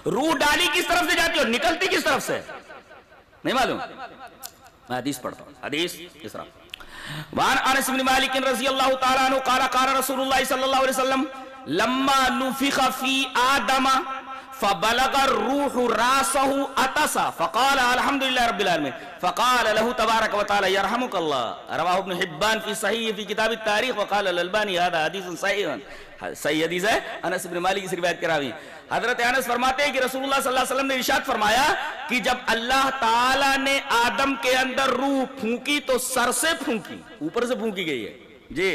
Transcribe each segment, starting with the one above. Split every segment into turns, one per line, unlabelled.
روح ڈالی کس طرف سے جاتی ہے اور نکلتی کس طرف سے؟ نہیں معلوم؟ میں حدیث پڑھتا ہوں، حدیث اس طرح وعن انس بن مالک رضی اللہ تعالیٰ عنہ قال قال رسول اللہ صلی اللہ علیہ وسلم لما نفخ فی آدم فبلغ الروح راسه عطس فقال الحمد لله رب العالمين فقال له تبارك وتعالى يرحمك الله رواه ابن حبان في صحيح في كتاب التاريخ وقال الالباني هذا حديث صحيح صحیح حدیث ہے۔ انس بن مالک اس روایت کے راوی حضرت انس فرماتے ہیں کہ رسول اللہ صلی اللہ علیہ وسلم نے ارشاد فرمایا کہ جب اللہ تعالیٰ نے آدم کے اندر روح پھونکی تو سر سے پھونکی، اوپر سے پھونکی گئی ہے جی،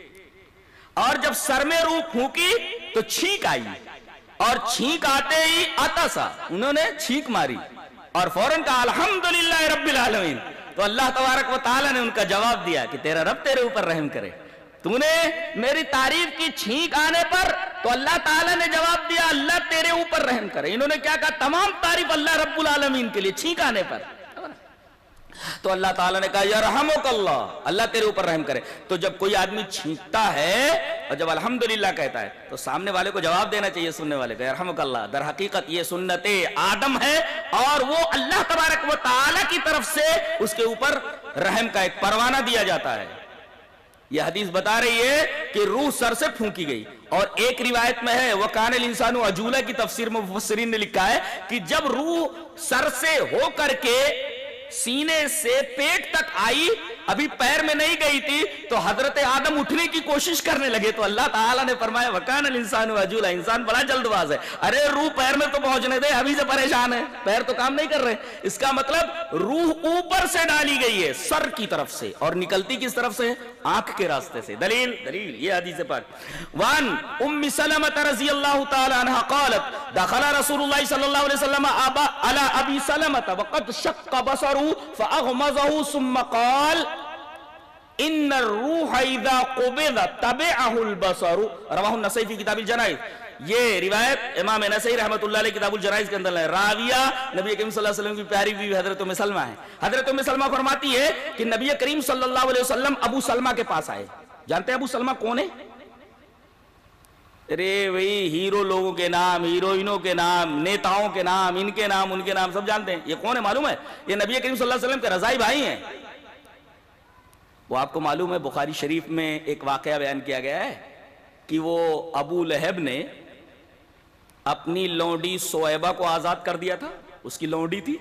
اور جب سر میں روح پھونکی تو چھینک آئی، اور چھینک آتے ہی عطسا، انہوں نے چھینک ماری اور فوراً کہا الحمدللہ رب العالمین، تو اللہ تبارک و تعالیٰ نے ان کا جواب دیا کہ تیرا رب تیرے اوپر رحم کرے، تو نے میری تعریف کی چھینک آنے پر تو اللہ تعالیٰ نے جواب دیا اللہ تیرے اوپر رحم کرے۔ انہوں نے کیا کہا؟ تمام تعریف اللہ رب العالمین کے لیے، چھینک آنے پر تو اللہ تعالیٰ نے کہا یرحمک اللہ، اللہ تیرے اوپر رحم کرے۔ تو جب کوئی آدمی چھینکتا ہے اور جب الحمدللہ کہتا ہے تو سامنے والے کو جواب دینا چاہیے، سننے والے کو یرحمک اللہ۔ در حقیقت یہ سنت آدم ہے اور وہ اللہ تبارک و تعالیٰ کی طرف سے اس کے اوپر رحم کا ایک پروانہ دیا جاتا ہے۔ یہ حدیث بتا رہی ہے کہ روح سر سے پھونکی گئی، اور ایک روایت میں ہے وَكَانَ الْإِنسَانُ عَجُولًا کی تفسیر میں مفسرین نے لکھا ہے کہ جب روح سر سے ہو کر کے سینے سے پیٹ تک آئی، ابھی پیر میں نہیں گئی تھی، تو حضرت آدم اٹھنے کی کوشش کرنے لگے تو اللہ تعالیٰ نے فرمایا وَكَانَ الْإِنسَانُ عَجُولًا، انسان بڑا جلد باز ہے، ارے روح پیر میں تو پہنچنے دے، ابھی سے پریشان ہے، پیر تو کام نہیں کر رہے۔ اس کا مطلب روح اوپر سے ڈالی گئی ہے سر کی طرف سے، اور نکلتی کس طرف سے؟ آنکھ کے راستے سے۔ دلیل یہ حدیث پاک وان ام سلمہ رضی اللہ تعالی عنہ قالت دخل رسول اللہ صلی اللہ علیہ وسلم على ابی سلمہ وقد شق بصره فاغمضه ثم قال ان الروح اذا قبض تبعه البصر رواه النسائی فی کتاب الجنائز۔ یہ روایت امام نسائی رحمۃ اللہ علیہ کتاب الجنائز کے اندر ہے۔ راویہ نبی کریم صلی اللہ علیہ وسلم کی پیاری بیوی حضرت ام سلمہ ہے۔ حضرت ام سلمہ فرماتی ہے کہ نبی کریم صلی اللہ علیہ وسلم ابو سلمہ کے پاس آئے۔ جانتے ہیں ابو سلمہ کون ہے؟ ارے وہی ہیرو لوگوں کے نام، ہیروئنوں کے نام، نیتاؤں کے نام، ان کے نام ان کے نام سب جانتے ہیں۔ یہ کون ہے معلوم ہے؟ یہ نبی کریم صلی اللہ علیہ وسلم کے رضائی بھائی ہیں۔ وہ آپ کو معلوم ہے بخاری شریف میں ایک واقعہ بیان کیا گیا ہے کہ وہ ابو لہب نے اپنی لونڈی سویبہ کو آزاد کر دیا تھا، اس کی لونڈی تھی۔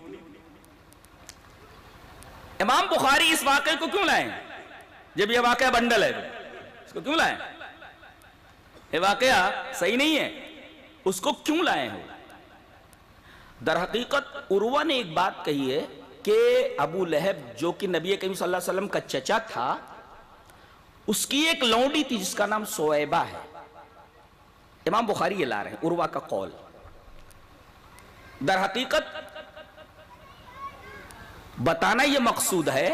امام بخاری اس واقعے کو کیوں لائیں؟ جب یہ واقعہ بنڈل ہے اس کو کیوں لائیں؟ یہ واقعہ صحیح نہیں ہے، اس کو کیوں لائے ہیں؟ در حقیقت عروہ نے ایک بات کہی ہے کہ ابو لہب جو کہ نبی کریم صلی اللہ علیہ وسلم کا چچا تھا، اس کی ایک لونڈی تھی جس کا نام سویبہ ہے۔ امام بخاری یہ لا رہے ہیں عروہ کا قول۔ در حقیقت بتانا یہ مقصود ہے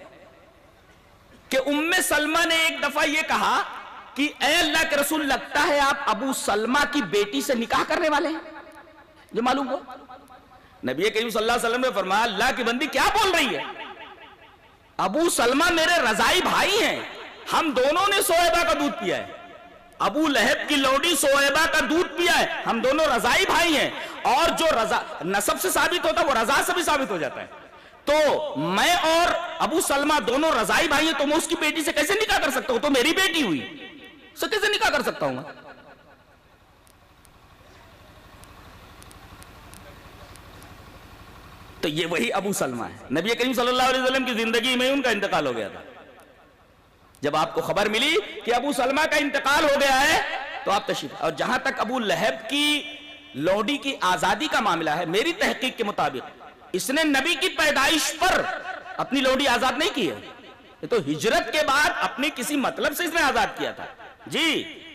کہ ام سلمہ نے ایک دفعہ یہ کہا کہ اے اللہ کے رسول لگتا ہے آپ ابو سلمہ کی بیٹی سے نکاح کرنے والے ہیں، جو معلوم ہو۔ نبی کریم صلی اللہ علیہ وسلم نے فرمایا اللہ کی بندی کیا بول رہی ہے؟ ابو سلمہ میرے رضائی بھائی ہیں، ہم دونوں نے سویبہ کا دودھ پیا ہے، ابو لہب کی لوڈی سویبہ کا دودھ پیا ہے، ہم دونوں رضائی بھائی ہیں، اور جو رضا نسب سے ثابت ہوتا ہے وہ رضا سے بھی ثابت ہو جاتا ہے۔ تو میں اور ابو سلمہ دونوں رضائی بھائی ہیں، تو میں اس کی بیٹی سے کیسے نکاح کر سکتا ہوں؟ تو میری بیٹی ہوئی، اس سے کیسے نکاح کر سکتا ہوں؟ تو یہ وہی ابو سلمہ ہے۔ نبی کریم صلی اللہ علیہ وسلم کی زندگی میں ان کا انتقال ہو گیا تھا۔ جب آپ کو خبر ملی کہ ابو سلمہ کا انتقال ہو گیا ہے تو آپ تشریف، اور جہاں تک ابو لہب کی لوڈی کی آزادی کا معاملہ ہے، میری تحقیق کے مطابق اس نے نبی کی پیدائش پر اپنی لوڈی آزاد نہیں کی ہے، یہ تو ہجرت کے بعد اپنی کسی مطلب سے اس نے آزاد کیا تھا جی۔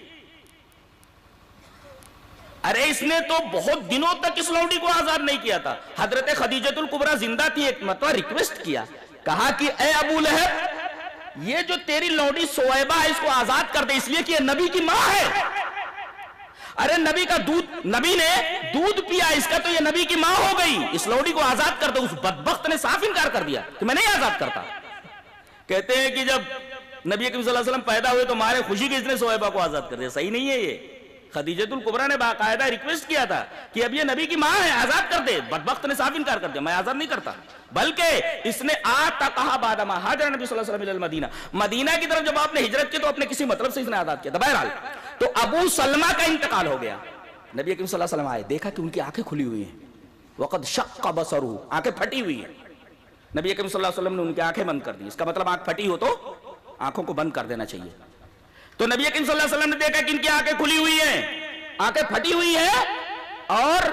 ارے اس نے تو بہت دنوں تک اس لوڈی کو آزاد نہیں کیا تھا۔ حضرت خدیجۃ الکبریٰ زندہ تھی، ایک مرتبہ ریکویسٹ کیا، کہا کہ اے ابو لہب یہ جو تیری لوڈی سویبہ ہے اس کو آزاد کر دے، اس لیے کہ یہ نبی کی ماں ہے۔ ارے نبی کا دودھ، نبی نے دودھ پیا اس کا، تو یہ نبی کی ماں ہو گئی، اس لوڈی کو آزاد کر دے۔ اس بدبخت نے صاف انکار کر دیا کہ میں نہیں آزاد کرتا۔ کہتے ہیں کہ جب نبی کریم صلی اللہ علیہ وسلم پیدا ہوئے تو مارے خوشی کے اس نے سویبہ کو آزاد کر دیا۔ صحیح نہیں ہے یہ، خدیجۃ الکبریٰ نے باقاعدہ ریکویسٹ کیا تھا کہ اب یہ نبی کی ماں ہے، آزاد کر دے. بدبخت نے صاف انکار کر دیا، میں آزاد نہیں کرتا. بلکہ اس نے کہا بعد ما ہاجر نبی صلی اللہ علیہ وسلم الی المدینہ، مدینہ کی طرف جب آپ نے ہجرت کی تو اپنے کسی مطلب سے اس نے آزاد کیا تھا. بہرحال تو ابو سلمہ کا انتقال ہو گیا. نبی اکرم صلی اللہ علیہ وسلم آئے، دیکھا کہ ان کی آنکھیں کھلی ہوئی ہیں. وقد شق بصرہ، آنکھیں پھٹی ہوئی ہیں. نبی اکرم صلی اللہ علیہ وسلم نے ان کی آنکھیں بند کر دی. اس کا مطلب آنکھ پھٹی ہو تو آنکھوں کو بند کر دینا چاہیے. تو نبی اکرم صلی اللہ علیہ وسلم نے دیکھا کہ ان کی آنکھیں کھلی ہوئی ہیں، آنکھیں پھٹی ہوئی ہیں، اور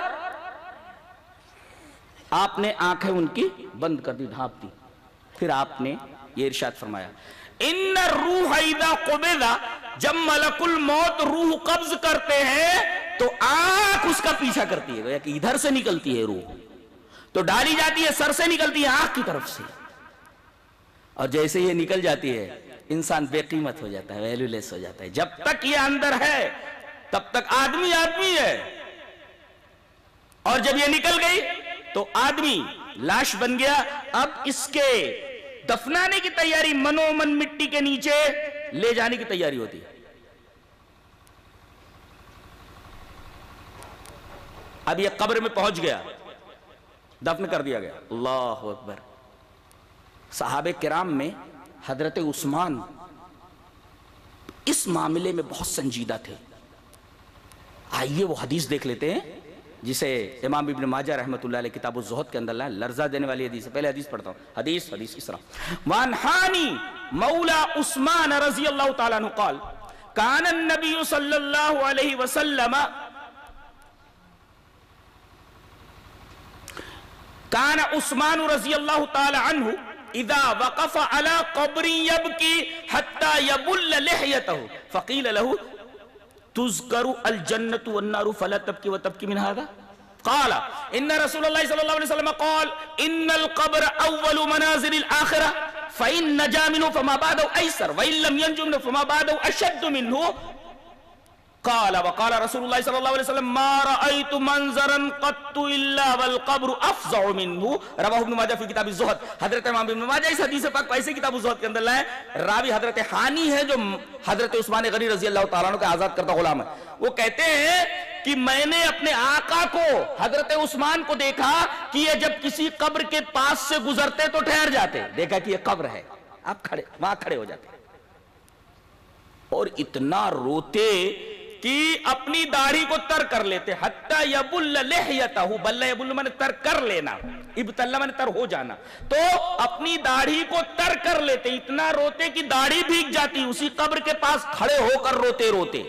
آپ نے آنکھیں ان کی بند کر دی، ڈھانپ دی. پھر آپ نے یہ ارشاد فرمایا، ان الروح اذا قبض، جب ملک الموت روح قبض کرتے ہیں تو آنکھ اس کا پیچھا کرتی ہے، کہ ادھر سے نکلتی ہے روح تو ڈالی جاتی ہے، سر سے نکلتی ہے آنکھ کی طرف سے، اور جیسے یہ نکل جاتی ہے انسان بے قیمت ہو جاتا ہے، ویلیو لیس ہو جاتا ہے. جب تک یہ اندر ہے تب تک آدمی آدمی ہے، اور جب یہ نکل گئی تو آدمی لاش بن گیا. اب اس کے دفنانے کی تیاری، منومن مٹی کے نیچے لے جانے کی تیاری ہوتی ہے. اب یہ قبر میں پہنچ گیا، دفن کر دیا گیا. اللہ اکبر. صحابہ کرام میں حضرت عثمان اس معاملے میں بہت سنجیدہ تھے. آئیے وہ حدیث دیکھ لیتے ہیں جسے امام ابن ماجہ رحمۃ اللہ علیہ کتاب الزہد کے اندر لائے. لرزہ دینے والی حدیث ہے. پہلے حدیث پڑھتا ہوں. حدیث اس طرح، وان حانی مولا عثمان رضی اللہ تعالیٰ عنہ قال کان النبی صلی اللہ علیہ وسلم کان عثمان رضی اللہ تعالیٰ عنہ اذا وقف على قبر يبكي حتى يبل لحيته فقيل له تذكر الجنة والنار فلا تبكي وتبكي من هذا. قال ان رسول الله صلى الله عليه وسلم قال ان القبر اول منازل الاخرة فإن نجا منه فما بعده ايسر وإن لم ينجو منه فما بعده اشد منه. قال وقال رسول الله صلى الله عليه وسلم ما رأيت منظرا قط الا والقبر افظع منه. رواه ابن ماجہ فی کتاب الزہد. حضرت امام ابن ماجہ اس حدیث پاک ایسے کتاب الزہد کے اندر لائے. راوی حضرت حانی ہے جو حضرت عثمان غنی رضی اللہ تعالیٰ عنہ کا آزاد کردہ غلام ہے. وہ کہتے ہیں کہ میں نے اپنے آقا کو، حضرت عثمان کو دیکھا کہ یہ جب کسی قبر کے پاس سے گزرتے تو ٹھہر جاتے، دیکھا کہ یہ قبر ہے، آپ وہاں کھڑے ہو جاتے، اور اتنا روتے کہ اپنی داڑھی کو تر کر لیتے. حتی یبل لحیتہ، بل یبل من تر کر لینا، ابتل من تر ہو جانا، تو اپنی داڑھی کو تر کر لیتے، اتنا روتے کہ داڑھی بھیگ جاتی، اسی قبر کے پاس کھڑے ہو کر روتے روتے.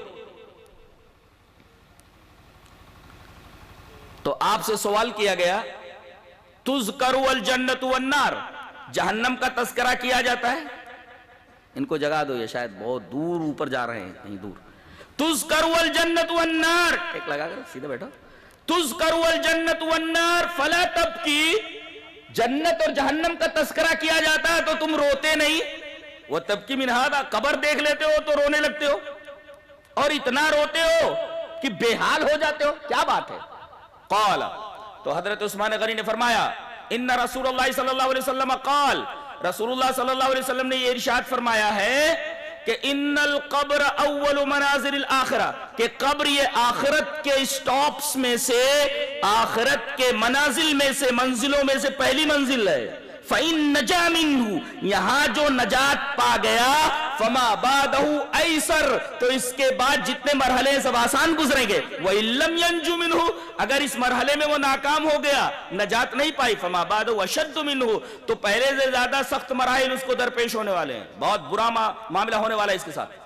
تو آپ سے سوال کیا گیا، تذکر الجنت والنار، جہنم کا تذکرہ کیا جاتا ہے؟ ان کو جگہ دو، یہ شاید بہت دور اوپر جا رہے ہیں، کہیں دور. تذکر الجنت والنار، ایک لگا کر سیدھے بیٹھو. تذکر الجنت والنار فلا تبکی، جنت اور جہنم کا تذکرہ کیا جاتا ہے تو تم روتے نہیں. وہ تبکی من ھذا، قبر دیکھ لیتے ہو تو رونے لگتے ہو، اور اتنا روتے ہو کہ بے حال ہو جاتے ہو، کیا بات ہے؟ قال، تو حضرت عثمان غنی نے فرمایا، ان رسول اللہ صلی اللہ علیہ وسلم قال، رسول اللہ صلی اللہ علیہ وسلم نے یہ ارشاد فرمایا ہے کہ ان القبر اول منازل الاخرہ، کہ قبر یہ آخرت کے سٹاپس میں سے، آخرت کے منازل میں سے، منزلوں میں سے پہلی منزل ہے. فَإِن نَجَا مِنْهُ، یہاں جو نجات پا گیا، فَمَا بَعْدَهُ أَيْسَرُ، تو اس کے بعد جتنے مرحلے سب آسان گزریں گے. وَإِن لَمْ يَنْجُ مِنْهُ، اگر اس مرحلے میں وہ ناکام ہو گیا، نجات نہیں پائی، فَمَا بَعْدَهُ أَشَدُّ مِنْهُ، تو پہلے سے زیادہ سخت مراحل اس کو درپیش ہونے والے ہیں، بہت برا معاملہ ہونے والا ہے اس کے ساتھ.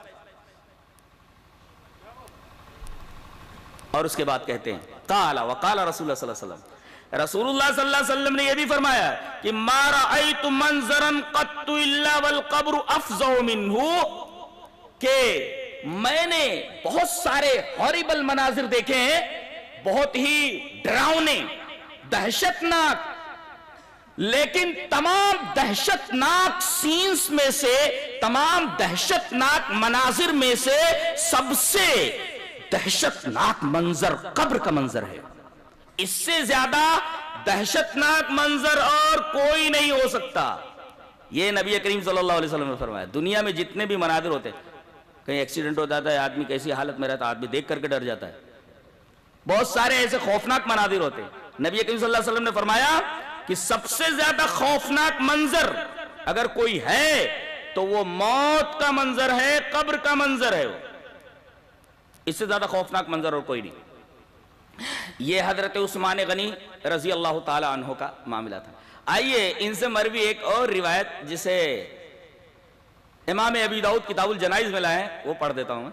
اور اس کے بعد کہتے ہیں، قَالَ وَقَالَ رسول اللہ صلی اللہ علیہ وسلم، رسول اللہ صلی اللہ علیہ وسلم نے یہ بھی فرمایا کہ ما رأیت منظرا قط الا والقبر افظع منہ، کہ میں نے بہت سارے ہاریبل مناظر دیکھے ہیں، بہت ہی ڈراؤنے، دہشتناک، لیکن تمام دہشتناک سینز میں سے، تمام دہشتناک مناظر میں سے سب سے دہشتناک منظر قبر کا منظر ہے. اس سے زیادہ دہشتناک منظر اور کوئی نہیں ہو سکتا. یہ نبی کریم صلی اللہ علیہ وسلم نے فرمایا. دنیا میں جتنے بھی مناظر ہوتے ہیں، کہیں ایکسیڈنٹ ہو جاتا ہے آدمی کیسی حالت میں رہتا ہے, آدمی دیکھ کر کے ڈر جاتا ہے. بہت سارے ایسے خوفناک مناظر ہوتے ہیں. نبی کریم صلی اللہ علیہ وسلم نے فرمایا کہ سب سے زیادہ خوفناک منظر اگر کوئی ہے تو وہ موت کا منظر ہے, قبر کا منظر ہے. وہ اس سے زیادہ خوفناک منظر اور کوئی نہیں. یہ حضرت عثمان غنی رضی اللہ تعالی عنہ کا معاملہ تھا. آئیے ان سے مروی ایک اور روایت جسے امام ابی داؤد کتاب الجنائز میں لائے ہیں وہ پڑھ دیتا ہوں.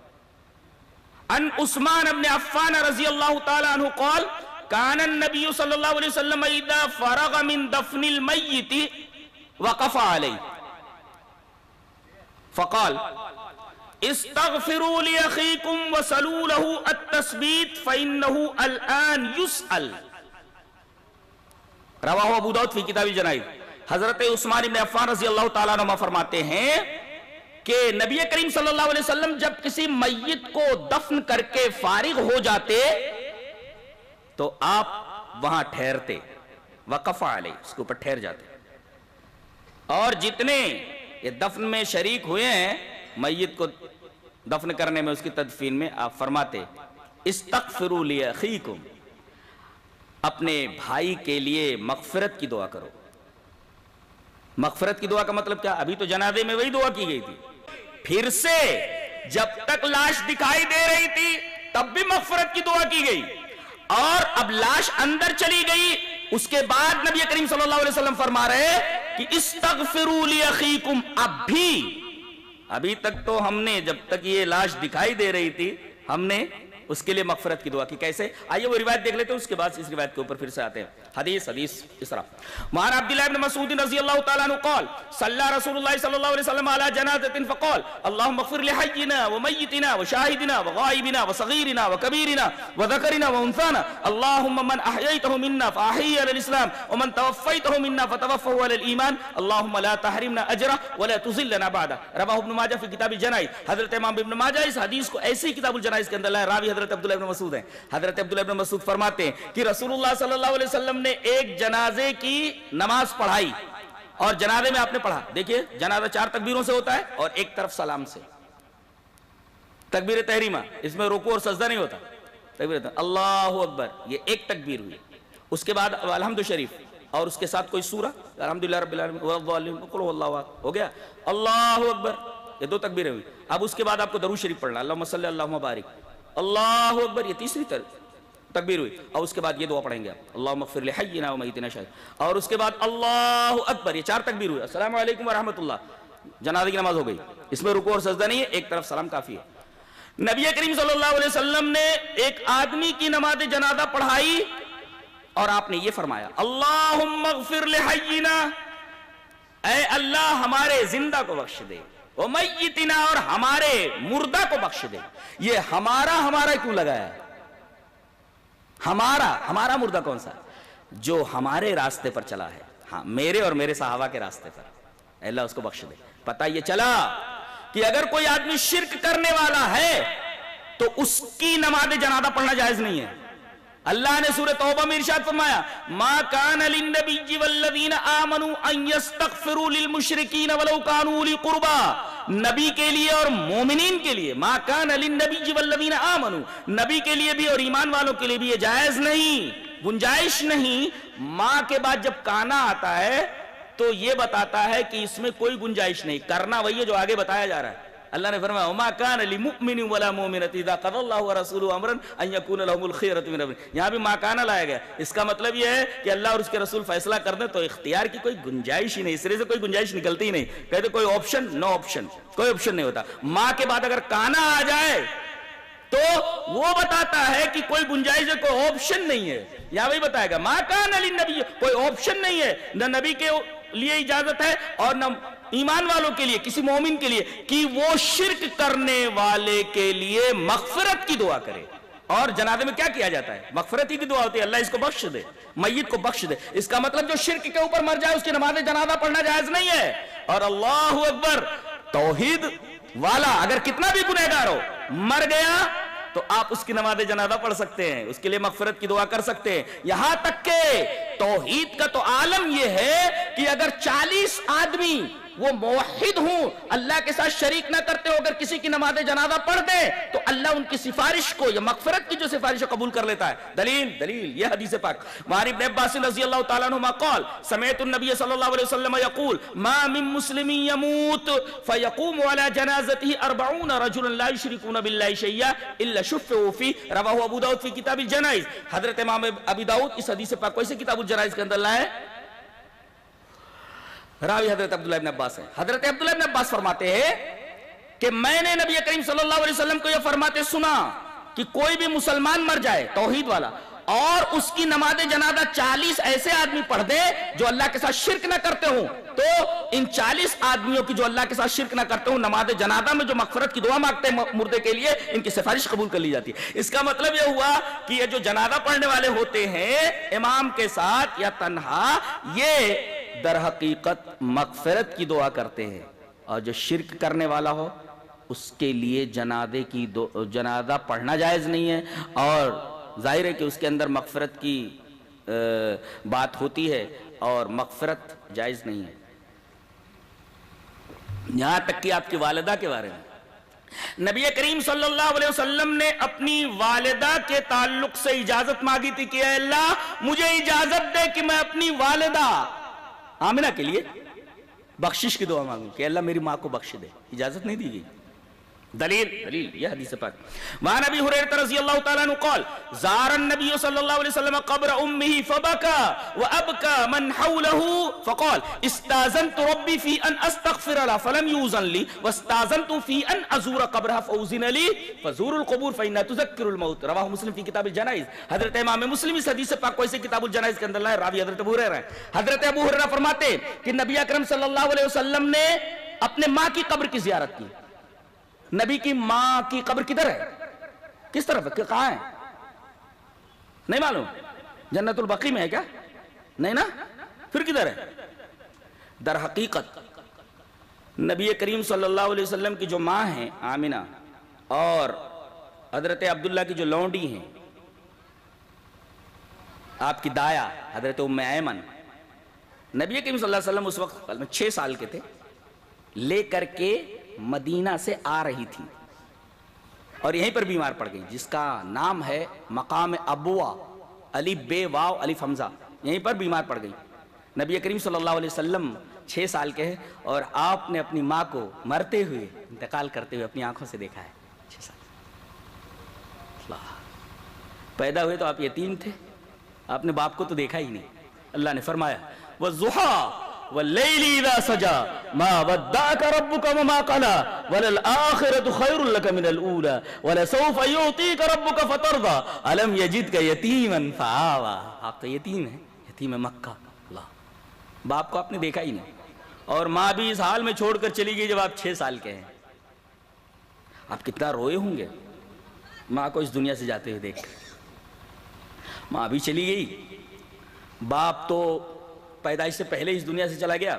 ان عثمان بن عفان رضی اللہ تعالی عنہ قال کان النبی صلی اللہ علیہ وسلم اذا فرغ من دفن المیت وقف علیہ فقال استغفروا لأخيكم وسلوا له التثبيت فإنه الآن يسأل. رواہ ابو داؤد فی کتاب الجنائز. حضرت عثمان بن عفان رضی اللہ تعالیٰ عنہ فرماتے ہیں کہ نبی کریم صلی اللہ علیہ وسلم جب کسی میت کو دفن کر کے فارغ ہو جاتے تو آپ وہاں ٹھہرتے, وقف علیہ, اس کے اوپر ٹھہر جاتے, اور جتنے یہ دفن میں شریک ہوئے ہیں میت کو دفن کرنے میں, اس کی تدفین میں, آپ فرماتے استغفروا لأخیکم, اپنے بھائی کے لیے مغفرت کی دعا کرو. مغفرت کی دعا کا مطلب کیا؟ ابھی تو جنازے میں وہی دعا کی گئی تھی, پھر سے جب تک لاش دکھائی دے رہی تھی تب بھی مغفرت کی دعا کی گئی, اور اب لاش اندر چلی گئی اس کے بعد نبی کریم صلی اللہ علیہ وسلم فرما رہے کہ استغفروا لأخیکم. ابھی تک تو ہم نے جب تک یہ لاش دکھائی دے رہی تھی ہم نے اس کے لیے مغفرت کی دعا کی. کیسے؟ آئیے وہ روایت دیکھ لیتے ہیں, اس کے بعد اس روایت کے اوپر پھر سے آتے ہیں. حدیث اس طرح وعن عبداللہ بن مسعود رضی اللہ تعالیٰ عنہ قال صلی رسول اللہ صلی اللہ علیہ وسلم على جنازة فقال اللهم اغفر لحينا وميتنا وشاهدنا وغائبنا وصغيرنا وكبيرنا وذكرنا وانثانا اللهم من احييته منا فاحيه على الاسلام ومن توفيته منا فتوفه على الايمان اللهم لا تحرمنا اجره ولا تذلنا بعده. رواه ابن ماجہ فی کتاب الجنائز. حضرت امام ابن ماجہ اس حدیث کو ایسی کتاب الجنائز کے اندر لائے. راوی حضرت عبداللہ ابن مسعود ہیں. حضرت عبداللہ ابن مسعود فرماتے ہیں کہ رسول اللہ صلی اللہ علیہ وسلم نے ایک جنازے کی نماز پڑھائی, اور جنازے میں آپ نے پڑھا, دیکھیے جنازہ 4 تکبیروں سے ہوتا ہے اور ایک طرف سلام سے. تکبیر تحریمہ, اس میں رکوع اور سجدہ نہیں ہوتا. تکبیر اللہ اکبر, یہ ایک تکبیر ہوئی. اس کے بعد الحمد شریف, اور اس کے ساتھ کوئی سورہ الحمدللہ رب العالمین قل هو اللہ احد, ہو گیا اللہ اکبر. یہ 2 تکبیریں ہوئی. اب اس کے بعد آپ کو درود شریف پڑھنا, اللہم صلی اللہم بارک اللہ اکبر, یہ تیسری تکبیر ہوئی. اور اس کے بعد یہ دعا پڑھیں گے آپ اللہم اغفر لحینا ومیتنا شاہد, اور اس کے بعد اللہ اکبر, یہ 4 تکبیر ہوئی. السلام علیکم ورحمۃ اللہ, جنازے کی نماز ہو گئی. اس میں رکوع اور سجدہ نہیں ہے, ایک طرف سلام کافی ہے. نبی کریم صلی اللہ علیہ وسلم نے ایک آدمی کی نماز جنازہ پڑھائی اور آپ نے یہ فرمایا اللہم اغفر لحینا, اے اللہ ہمارے زندہ کو بخش دے, ومیتنا, اور ہمارے مردہ کو بخش دے. یہ ہمارا کیوں لگایا ہے؟ ہمارا مردہ کون سا؟ جو ہمارے راستے پر چلا ہے, ہاں میرے اور میرے صحابہ کے راستے پر, اللہ اس کو بخش دے. پتہ یہ چلا کہ اگر کوئی آدمی شرک کرنے والا ہے تو اس کی نماز جنازہ پڑھنا جائز نہیں ہے. اللہ نے سورہ توبہ میں ارشاد فرمایا ما کان للنبی والذین آمنوا ان یستغفروا للمشرکین ولو کانوا اولی قربا, نبی کے لیے اور مومنین کے لیے, ما کان للنبی والذین آمنوا, نبی کے لیے بھی اور ایمان والوں کے لیے بھی یہ جائز نہیں, گنجائش نہیں. ماں کے بعد جب کانا آتا ہے تو یہ بتاتا ہے کہ اس میں کوئی گنجائش نہیں, کرنا وہی ہے جو آگے بتایا جا رہا ہے. اللہ نے فرمایا وما کان لمؤمن ولا مؤمنۃ اذا قضى الله ورسوله امرا ان يكون لهم الخيرۃ من امرهم. یہاں بھی ما کان لایا گیا. اس کا مطلب یہ ہے کہ اللہ اور اس کے رسول فیصلہ کر دیں تو اختیار کی کوئی گنجائش ہی نہیں, اس طرح سے کوئی گنجائش نکلتی ہی نہیں. کہتے کوئی آپشن, نو آپشن, کوئی آپشن نہیں ہوتا. ماں کے بعد اگر کانا آ جائے تو وہ بتاتا ہے کہ کوئی گنجائش ہے, کوئی آپشن نہیں ہے. یہاں بھی بتائے گا ما کان للنبی, کوئی آپشن نہیں ہے, نہ نبی کے لیے اجازت ہے اور نہ ایمان والوں کے لیے, کسی مومن کے لیے, کہ وہ شرک کرنے والے کے لیے مغفرت کی دعا کرے. اور جنازے میں کیا کیا جاتا ہے؟ مغفرت ہی کی دعا ہوتی ہے, اللہ اس کو بخش دے, میت کو بخش دے. اس کا مطلب جو شرک کے اوپر مر جائے اس کی نماز جنازہ پڑھنا جائز نہیں ہے. اور اللہ اکبر, توحید والا اگر کتنا بھی گنہگار ہو مر گیا تو آپ اس کی نماز جنازہ پڑھ سکتے ہیں, اس کے لیے مغفرت کی دعا کر سکتے ہیں. یہاں تک کہ توحید کا تو عالم یہ ہے کہ اگر 40 آدمی وہ موحد ہوں، اللہ کے ساتھ شریک نہ کرتے ہو، اگر کسی کی نماز جنازہ پڑھ دے تو اللہ ان کی سفارش کو یا مغفرت کی جو سفارش قبول کر لیتا ہے۔ دلیل یہ حدیث پاک وعن ابن عباس رضی اللہ تعالیٰ عنہما قال سمعت النبی صلی اللہ علیہ وسلم يقول ما من مسلم يموت فيقوم على جنازته 40 رجلا لا يشركون بالله شيئا الا شفعوا فيه رواه ابو داؤد في کتاب الجنائز۔ حضرت امام ابی داؤد اس حدیث پاک کو اسے کتاب الجنائز کے اندر لائے، راوی حضرت عبداللہ ابن عباس ہے۔ حضرت عبداللہ ابن عباس فرماتے ہیں کہ میں نے نبی کریم صلی اللہ علیہ وسلم کو یہ فرماتے سنا کہ کوئی بھی مسلمان مر جائے توحید والا اور اس کی نماز جنازہ 40 ایسے آدمی پڑھ دے جو اللہ کے ساتھ شرک نہ کرتے ہوں، تو ان 40 آدمیوں کی جو اللہ کے ساتھ شرک نہ کرتے ہوں نماز جنازہ میں جو مغفرت کی دعا مانگتے ہیں مردے کے لیے، ان کی سفارش قبول کر لی جاتی ہے۔ اس کا مطلب یہ ہوا کہ یہ جو جنازہ پڑھنے والے ہوتے ہیں امام کے ساتھ یا تنہا، یہ در حقیقت مغفرت کی دعا کرتے ہیں، اور جو شرک کرنے والا ہو اس کے لیے جنازہ پڑھنا جائز نہیں ہے، اور ظاہر ہے کہ اس کے اندر مغفرت کی بات ہوتی ہے اور مغفرت جائز نہیں ہے۔ یہاں تک کہ آپ کی والدہ کے بارے میں نبی کریم صلی اللہ علیہ وسلم نے اپنی والدہ کے تعلق سے اجازت مانگی تھی کہ اے اللہ مجھے اجازت دے کہ میں اپنی والدہ آمنہ کے لیے بخشش کی دعا مانگوں کہ اللہ میری ماں کو بخش دے، اجازت نہیں دی گئی۔ دلیل یہ حدیث پاک وعن ابی ہریرہ رضی اللہ تعالیٰ عنہ قال زار النبی صلی اللہ علیہ وسلم قبر امه فبكى وابكى من حوله فقال استاذنت ربي في ان استغفر لها فلم يؤذن لي واستاذنت في ان ازور قبرها فاذن لي فزوروا القبور فانها تذكر الموت رواه مسلم في کتاب الجنائز۔ حضرت امام مسلم اس حدیث پاک کو اسے کتاب الجنائز کے اندر لائے، راوی حضرت ابو ہریرہ ہیں۔ حضرت ابو ہریرہ فرماتے کہ نبی اکرم صلی اللہ علیہ وسلم نے اپنے ماں کی قبر کی زیارت کی۔ نبی کی ماں کی قبر کدھر ہے؟ کس طرف ہے؟ کہاں ہے؟ نہیں معلوم؟ جنت البقیع میں ہے کیا؟ نہیں نا؟ پھر کدھر ہے؟ در حقیقت نبی کریم صلی اللہ علیہ وسلم کی جو ماں ہیں آمنہ اور حضرت عبداللہ کی جو لونڈی ہیں، آپ کی دایا حضرت ام ایمن، نبی کریم صلی اللہ علیہ وسلم اس وقت 6 سال کے تھے، لے کر کے مدینہ سے آ رہی تھی اور یہیں پر بیمار پڑ گئی، جس کا نام ہے مقام ابوا، الف بے واو الف حمزہ، یہیں پر بیمار پڑ گئی۔ نبی کریم صلی اللہ علیہ وسلم 6 سال کے ہیں اور آپ نے اپنی ماں کو مرتے ہوئے انتقال کرتے ہوئے اپنی آنکھوں سے دیکھا ہے۔ 6 سال پیدا ہوئے تو آپ یتیم تھے، آپ نے باپ کو تو دیکھا ہی نہیں۔ اللہ نے فرمایا وَالضُّحَىٰ وَاللَّيْلِ إِذَا سَجَىٰ مَا وَدَّعَكَ رَبُّكَ وَمَا قَلَىٰ وَلَلْآخِرَةُ خَيْرٌ لَكَ مِنَ الْأُولَىٰ وَلَسَوْفَ يُعْطِيكَ رَبُّكَ فَتَرْضَىٰ أَلَمْ يَجِدْكَ يَتِيمًا فَآوَىٰ۔ آپ تو یتیم ہیں، یتیم مکہ۔ اللہ، باپ کو آپ نے دیکھا ہی نہیں، اور ماں بھی اس حال میں چھوڑ کر چلی گئی جب آپ 6 سال کے ہیں۔ آپ کتنا روئے ہوں گے ماں کو اس دنیا سے جاتے ہوئے دیکھ کر۔ ماں بھی چلی گئی، باپ تو پیدائش سے پہلے اس دنیا سے چلا گیا۔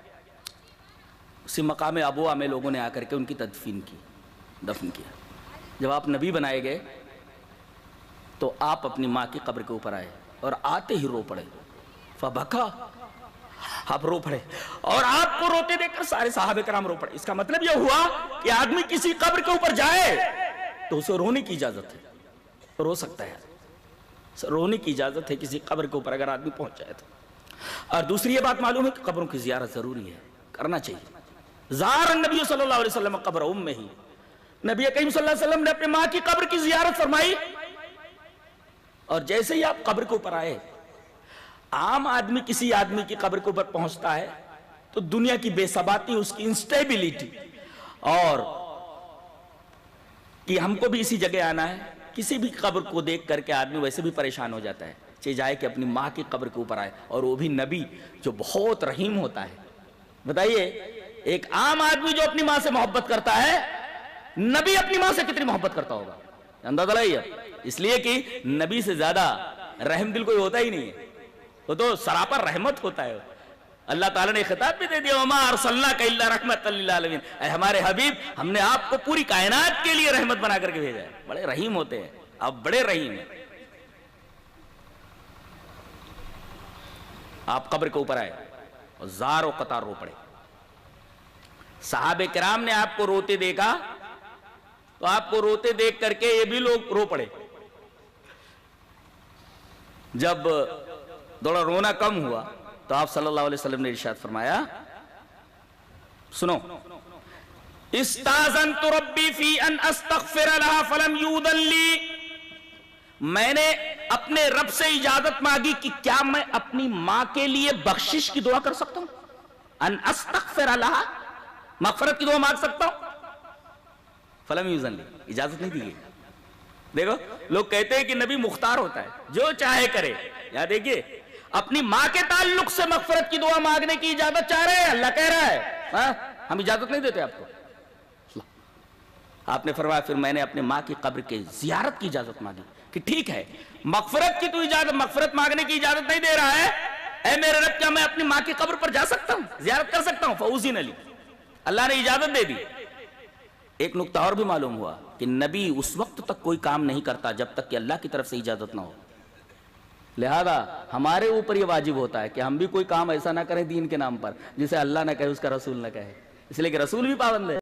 اسی مقام ابوا میں لوگوں نے آ کر کے ان کی دفن کیا۔ جب آپ نبی بنائے گئے تو آپ اپنی ماں کی قبر کے اوپر آئے اور آتے ہی رو پڑے، فبکا، آپ رو پڑے، اور آپ کو روتے دیکھ کر سارے صحابہ کرام رو پڑے۔ اس کا مطلب یہ ہوا کہ آدمی کسی قبر کے اوپر جائے تو اسے رونے کی اجازت ہے، رو سکتا ہے، رونے کی اجازت ہے کسی قبر کے اوپر اگر آدمی پہنچ جائے تو۔ اور دوسری یہ بات معلوم ہے کہ قبروں کی زیارت ضروری ہے، کرنا چاہیے۔ زار النبی صلی اللہ علیہ وسلم قبر امہ، نبی کریم صلی اللہ علیہ وسلم نے اپنے ماں کی قبر کی زیارت فرمائی، اور جیسے ہی آپ قبر کے اوپر آئے، عام آدمی کسی آدمی کی قبر کے اوپر پہنچتا ہے تو دنیا کی بے ثباتی، اس کی انسٹیبلٹی، اور کہ ہم کو بھی اسی جگہ آنا ہے، کسی بھی قبر کو دیکھ کر کے آدمی ویسے بھی پریشان ہو جاتا ہے، چاہے جائے کہ اپنی ماں کی قبر کے اوپر آئے، اور وہ بھی نبی جو بہت رحیم ہوتا ہے۔ بتائیے ایک عام آدمی جو اپنی ماں سے محبت کرتا ہے، نبی اپنی ماں سے کتنی محبت کرتا ہوگا، اندازہ لگائیے۔ اس لیے کہ نبی سے زیادہ رحم دل کوئی ہوتا ہی نہیں ہے، وہ تو سراپر رحمت ہوتا ہے۔ اللہ تعالیٰ نے خطاب بھی دے دیا وَمَا أَرْسَلْنَاكَ إِلَّا رَحْمَةً لِّلْعَالَمِينَ، اے ہمارے حبیب ہم نے آپ کو پوری کائنات کے لیے رحمت بنا کر کے بھیجا ہے۔ بڑے رحیم ہوتے ہیں، آپ بڑے رحیم ہیں۔ آپ قبر کے اوپر آئے اور زار و قطار رو پڑے. صحابہ کرام نے آپ کو روتے دیکھا تو آپ کو روتے دیکھ کر کے یہ بھی لوگ رو پڑے. جب تھوڑا رونا کم ہوا تو آپ صلی اللہ علیہ وسلم نے ارشاد فرمایا, سنو, استاذنت ربی فی ان استغفر لها فلم یؤذن لی, میں نے اپنے رب سے اجازت مانگی کہ کیا میں اپنی ماں کے لیے بخشش کی دعا کر سکتا ہوں, ان استغفر لها, مغفرت کی دعا مانگ سکتا ہوں, فلم یؤذن لی, اجازت نہیں دی گئی. دیکھو لوگ کہتے ہیں کہ نبی مختار ہوتا ہے, جو چاہے کرے. یہاں دیکھیے اپنی ماں کے تعلق سے مغفرت کی دعا مانگنے کی اجازت چاہ رہے ہیں, اللہ کہہ رہا ہے ہم اجازت نہیں دیتے آپ کو. آپ نے فرمایا پھر میں نے اپنے ماں کی قبر کے زیارت کی اجازت مانگی کہ ٹھیک ہے مغفرت کی تو اجازت, مغفرت مانگنے کی اجازت نہیں دے رہا ہے, اے میرے رب کیا میں اپنی ماں کی قبر پر جا سکتا ہوں, زیارت کر سکتا ہوں؟ فأذن لی, اللہ نے اجازت دے دی. ایک نقطہ اور بھی معلوم ہوا کہ نبی اس وقت تک کوئی کام نہیں کرتا جب تک کہ اللہ کی طرف سے اجازت نہ ہو. لہذا ہمارے اوپر یہ واجب ہوتا ہے کہ ہم بھی کوئی کام ایسا نہ کریں دین کے نام پر جسے اللہ نہ کہے, اس کا رسول نہ کہے, اس لیے کہ رسول بھی پابند ہے.